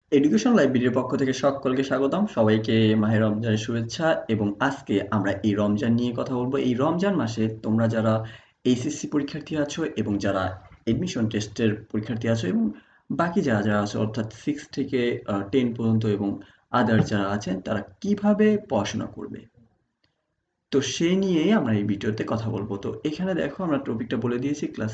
Education লাইব্রেরির পক্ষ থেকে সকলকে স্বাগতম। সবাইকে মাহে রমজানের শুভেচ্ছা। এবং আজকে আমরা এই রমজান নিয়ে কথা বলবো। এই রমজান মাসে তোমরা যারা এইচএসসি পরীক্ষার্থী আছো এবং যারা এডমিশন টেস্টের পরীক্ষার্থী আছো এবং বাকি যারা যারা আছো অর্থাৎ 6 থেকে 10 পর্যন্ত এবং আদার যারা আছেন তারা কিভাবে পড়াশোনা করবে, তো সেই নিয়েই আমরা এই ভিডিওতে কথা বলবো। তো এখানে দেখো আমরা টপিকটা বলে দিয়েছি, ক্লাস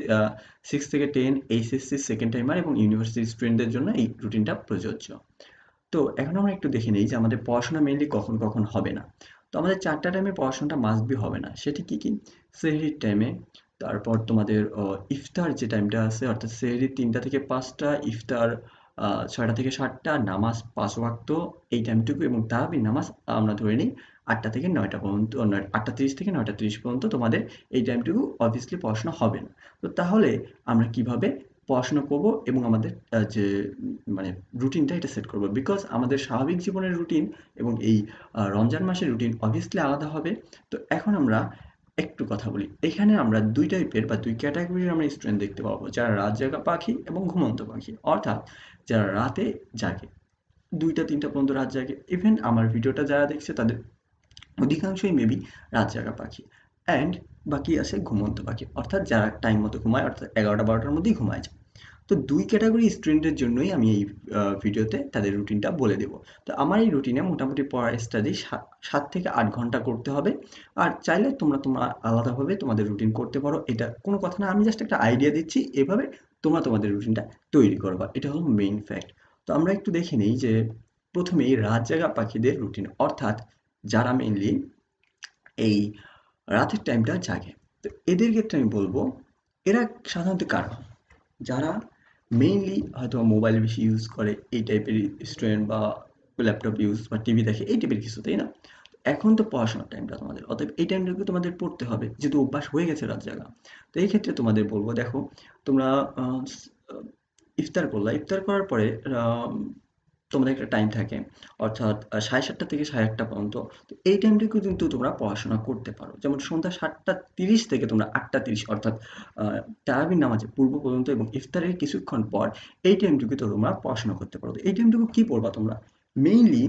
6 থেকে 10 এইচএসসি সেকেন্ড টাইমার এবং ইউনিভার্সিটি স্টুডেন্টদের জন্য এই রুটিনটা প্রযোজ্য। তো এখন আমরা একটু দেখে নিই যে আমাদের পড়াশোনা মেইনলি কখন কখন হবে না। তো আমাদের 4টা টাইমে পড়াশোনাটা মাস্ট বি হবে না। সেটি কি কি? সেহরির টাইমে, তারপর তোমাদের ইফতার যে টাইমটা আছে অর্থাৎ সেহরি 3টা থেকে 5টা, ইফতার 6টা থেকে 7টা, নামাজ 5 ওয়াক্ত এই টাইমটুকু, এবং তারাবির নামাজ আমরা ধরে নিই 8টা থেকে 9টা পর্যন্ত, 8টা 30 থেকে 9টা 30 পর্যন্ত তোমাদের এই টাইমটুকু অবভিয়াসলি পড়াশোনা হবে না। তো তাহলে আমরা কিভাবে পড়াশোনা করব এবং আমাদের যে মানে রুটিনটা এটা সেট করব, বিকজ আমাদের স্বাভাবিক জীবনের রুটিন এবং এই রমজান মাসের রুটিন অবভিয়াসলি আলাদা হবে। তো এখন আমরা একটু কথা বলি। এখানে আমরা দুই টাইপের বা দুই ক্যাটাগরির আমরা স্টুডেন্ট দেখতে পাবো, যারা রাত জাগা পাখি এবং ঘুমন্ত পাখি। অর্থাৎ যারা রাতে জাগে, 2টা 3টা পর্যন্ত রাত জাগে। ইভেন আমার ভিডিওটা যারা দেখছে তাদের অধিকাংশই মেবি রাত জাগা পাখি। অ্যান্ড বাকি আছে ঘুমন্ত পাখি, অর্থাৎ যারা টাইম মতো ঘুমায়, অর্থাৎ 11টা 12টার মধ্যেই ঘুমায় যায়। তো দুই ক্যাটাগরি স্টুডেন্টের জন্যই আমি এই ভিডিওতে তাদের রুটিনটা বলে দেব। তো আমার এই রুটিনে মোটামুটি পড়ার স্টাডি 7 থেকে 8 ঘন্টা করতে হবে। আর চাইলে তোমরা তোমরা আলাদাভাবে তোমাদের রুটিন করতে পারো, এটা কোনো কথা না। আমি জাস্ট একটা আইডিয়া দিচ্ছি, এভাবে তোমরা তোমাদের রুটিনটা তৈরি করবা, এটা হলো মেইন ফ্যাক্ট। তো আমরা একটু দেখে নিই যে প্রথমেই রাত জাগা পাখিদের রুটিন, অর্থাৎ যারা মেইনলি এই রাতের টাইমটা জাগে। তো এদের ক্ষেত্রে আমি বলবো, এরা সাধারণত কারা? যারা মেইনলি হয়তো মোবাইল বেশি ইউজ করে, এই টাইপের স্টুডেন্ট, বা ল্যাপটপ ইউজ বা টিভি দেখে এই টাইপের কিছু, তাই না? এখন তো পড়াশোনার টাইমটা তোমাদের, অতএব এই টাইমটাকে তোমাদের পড়তে হবে যেহেতু অভ্যাস হয়ে গেছে রাত জাগা। তো এই ক্ষেত্রে তোমাদের বলবো, দেখো তোমরা ইফতার করলা, ইফতার করার পরে তোমাদের একটা টাইম থাকে, অর্থাৎ 7:30 থেকে 8:30 পর্যন্ত। তো এই টাইমটুকু কিন্তু তোমরা পড়াশোনা করতে পারো। যেমন সন্ধ্যা 7:30 থেকে তোমরা 8:30, অর্থাৎ তারাবির নামাজের পূর্ব পর্যন্ত এবং ইফতারের কিছুক্ষণ পর এই টাইমটুকু তো তোমরা পড়াশোনা করতে পারো। তো এই টাইমটুকু কি পড়বা তোমরা? মেইনলি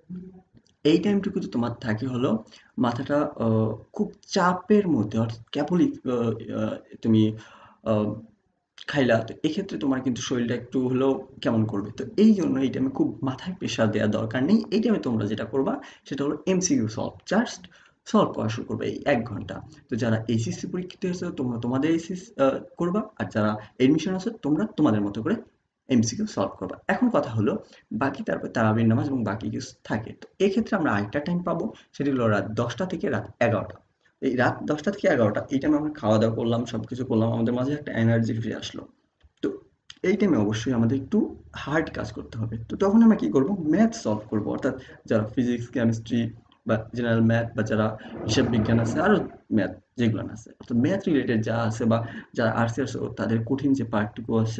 এই টাইমটুকুতে তোমার থাকে হলো মাথাটা খুব চাপের মধ্যে, অর্থাৎ কেবলই তুমি আহ, খাইলা। তো এক্ষেত্রে তোমার কিন্তু শরীরটা একটু হলেও কেমন করবে। তো এই জন্য এই টাইমে খুব মাথায় প্রেশার দেওয়ার দরকার নেই। এই টাইমে তোমরা যেটা করবা সেটা হলো এমসিকিউ সলভ, জাস্ট সলভ করা শুরু করবে এই 1 ঘন্টা। তো যারা এইচএসসি পরীক্ষিত হয়েছে তোমরা তোমাদের এইচএস করবা, আর যারা এডমিশন আছে তোমরা তোমাদের মতো করে এমসিকিউ সলভ করবা। এখন কথা হলো, বাকি তারপর তারাবির নামাজ এবং বাকি কিছু থাকে। তো এক্ষেত্রে আমরা আরেকটা টাইম পাবো, সেটি হলো রাত 10টা থেকে রাত 11টা। এই রাত 10টা থেকে 11টা এই টাইমে আমরা খাওয়া দাওয়া করলাম, সবকিছু করলাম, আমাদের মাঝে একটা এনার্জি ফিরে আসলো। তো এই টাইমে অবশ্যই আমাদের একটু হার্ড কাজ করতে হবে। তো তখন আমরা কি করব? ম্যাথ সলভ করব, অর্থাৎ যারা ফিজিক্স কেমিস্ট্রি বা জেনারেল ম্যাথ, বা যারা হিসাব বিজ্ঞান আছে, আরো ম্যাথ যেগুলো আছে, অর্থাৎ ম্যাথ রিলেটেড যা আছে, বা যারা আর্টসে আছে তাদের কঠিন যে পার্টটুকু আছে,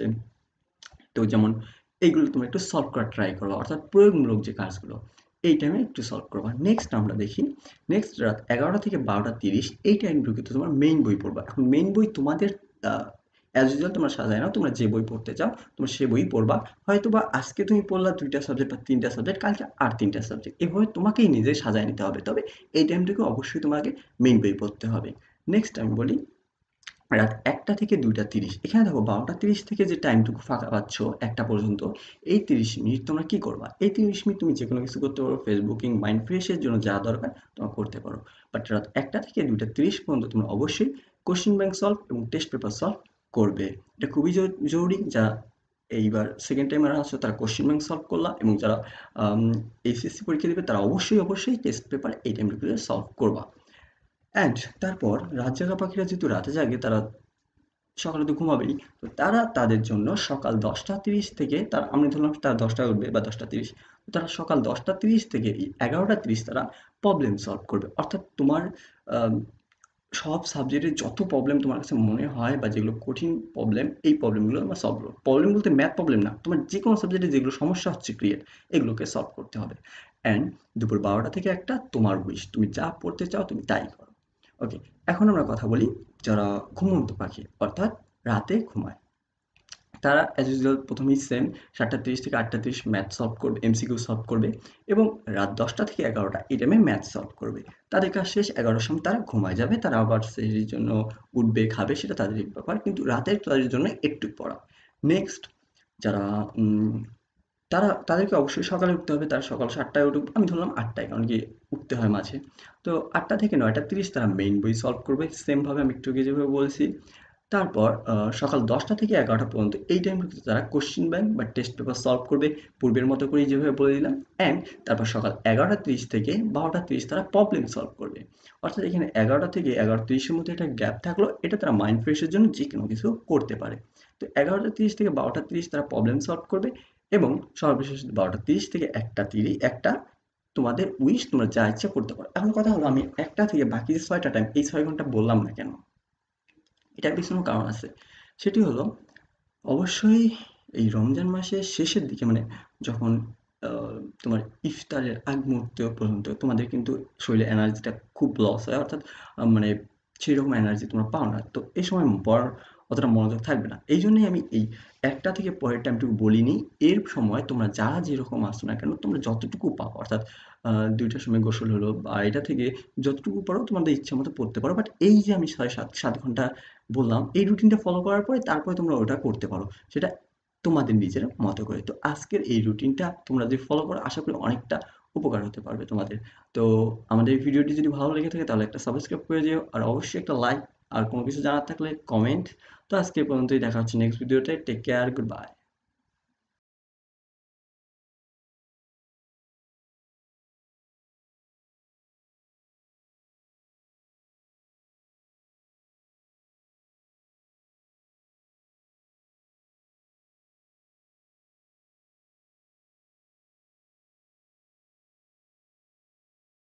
তো যেমন এইগুলো তোমরা একটু সলভ করার ট্রাই করবা, অর্থাৎ প্রয়োগমূলক যে কাজগুলো এই টাইমে একটু সলভ করবা। নেক্সট আমরা দেখি, নেক্সট রাত 11টা থেকে 12টা 30 এই টাইমটুকুতে তোমার মেইন বই পড়বা। এখন মেইন বই তোমাদের অ্যাজ ইউজুয়াল তোমরা সাজায় নাও, তোমরা যে বই পড়তে চাও তোমরা সে বই পড়বা। হয়তো বা আজকে তুমি পড়লা 2টা সাবজেক্ট বা 3টা সাবজেক্ট, কালকে আর 3টা সাবজেক্ট, এভাবে তোমাকেই নিজে সাজায় নিতে হবে। তবে এই টাইমটুকু অবশ্যই তোমাকে মেইন বই পড়তে হবে। নেক্সট আমি বলি, রাত 1টা থেকে 2টা 30, এখানে দেখো 12টা 30 থেকে যে টাইমটুকু ফাঁকা পাচ্ছ 1টা পর্যন্ত, এই 30 মিনিট তোমরা কি করবা? এই 30 মিনিট তুমি যে কোনো কিছু করতে পারো, ফেসবুকিং, মাইন্ড ফ্রেশের জন্য যা দরকার তোমরা করতে পারো। বাট রাত 1টা থেকে 2টা 30 পর্যন্ত তোমরা অবশ্যই কোশ্চেন ব্যাংক সলভ এবং টেস্ট পেপার সলভ করবে। এটা খুবই জরুরি। যারা এইবার সেকেন্ড টাইমার আসছো তারা কোশ্চেন ব্যাংক সলভ করলা, এবং যারা এইচএসসি পরীক্ষা দেবে তারা অবশ্যই অবশ্যই টেস্ট পেপার এই টাইমটুকুতে সলভ করবা। অ্যান্ড তারপর রাত জাগা পাখিরা যেহেতু রাতে জাগে, তারা সকালে তো ঘুমাবেই। তো তারা তাদের জন্য সকাল 10টা 30 থেকে, তারা আমি ধরলাম তারা 10টায় উঠবে বা 10টা 30, তো তারা সকাল 10টা 30 থেকে এই 11টা 30 তারা প্রবলেম সলভ করবে। অর্থাৎ তোমার আম, সব সাবজেক্টের যত প্রবলেম তোমার কাছে মনে হয় বা যেগুলো কঠিন প্রবলেম, এই প্রবলেমগুলো তোমার সলভ করো। প্রবলেম বলতে ম্যাথ প্রবলেম না, তোমার যে কোনো সাবজেক্টে যেগুলো সমস্যা হচ্ছে ক্রিয়েট, এগুলোকে সলভ করতে হবে। অ্যান্ড দুপুর 12টা থেকে 1টা তোমার উইশ, তুমি যা পড়তে চাও তুমি তাই করো। ওকে, এখন আমরা কথা বলি যারা ঘুমন্ত পাখি, অর্থাৎ রাতে ঘুমায়, তারা অ্যাজ ইউজুয়াল প্রথমেই সেম 7:30 থেকে 8:30 ম্যাথ সলভ করবে, এমসিকিউ সলভ করবে এবং রাত 10টা থেকে 11টা এই টাইমে ম্যাথ সলভ করবে। তাদের কাজ শেষ, 11টার সময় তারা ঘুমায় যাবে, তারা আবার সেহরির জন্য উঠবে, খাবে, সেটা তাদের ব্যাপার, কিন্তু রাতের তাদের জন্য একটু পড়া। নেক্সট যারা তাদেরকে অবশ্যই সকালে উঠতে হবে, তারা সকাল 7টায় উঠুক, আমি ধরলাম 8টায়, কারণ কি উঠতে হয় মাঝে। তো 8টা থেকে 9:30 তারা মেইন বই সলভ করবে, সেম ভাবে আমি একটু আগে যেভাবে বলেছি। তারপর সকাল 10টা থেকে 11টা পর্যন্ত এই টাইমটাতে তারা কোশ্চেন ব্যাংক বা টেস্ট পেপার সলভ করবে, পূর্বের মতো করেই যেভাবে বলে দিলাম। অ্যান্ড তারপর সকাল 11:30 থেকে 12:30 তারা প্রবলেম সলভ করবে। অর্থাৎ এখানে 11টা থেকে 11:30-এর মধ্যে একটা গ্যাপ থাকলো, এটা তারা মাইন্ড ফ্রেশের জন্য যে কোনো কিছু করতে পারে। তো 11:30 থেকে 12:30 তারা প্রবলেম সলভ করবে এবং সর্বশেষ 12:30 থেকে 1টা তোমাদের উইশ, তোমরা যা ইচ্ছা করতে পারো। এখন কথা হলো, আমি 1টা থেকে বাকি যে 6টা টাইম, এই 6 ঘন্টা বললাম না কেন? এটার পিছনেও কারণ আছে। সেটি হলো, অবশ্যই এই রমজান মাসের শেষের দিকে, মানে যখন তোমার ইফতারের আগ মুহূর্ত পর্যন্ত তোমাদের কিন্তু শরীরে এনার্জিটা খুব লস হয়, অর্থাৎ মানে সেই রকম এনার্জি তোমরা পাও না। তো এই সময় পড়ার অতটা মনোযোগ থাকবে না। এই জন্যই আমি এই 1টা থেকে পরের টাইমটুকু বলিনি। এর সময় তোমরা যারা যেরকম আসো না কেন, তোমরা যতটুকু পাও, অর্থাৎ 2টার সময় গোসল হলো বা এটা থেকে যতটুকু পারো তোমাদের ইচ্ছা মতো পড়তে পারো। বাট এই যে আমি 6-7 ঘন্টা বললাম, এই রুটিনটা ফলো করার পরে তারপরে তোমরা ওটা করতে পারো, সেটা তোমাদের নিজের মতো করে। তো আজকের এই রুটিনটা তোমরা যদি ফলো করো, আশা করি অনেকটা উপকার হতে পারবে তোমাদের। তো আমাদের এই ভিডিওটি যদি ভালো লেগে থাকে তাহলে একটা সাবস্ক্রাইব করে দিও, আর অবশ্যই একটা লাইক, আর কোনো কিছু জানার থাকলে কমেন্ট। তো আজকে এই পর্যন্তই, দেখা হচ্ছে নেক্সট ভিডিওতে। Take care, good by.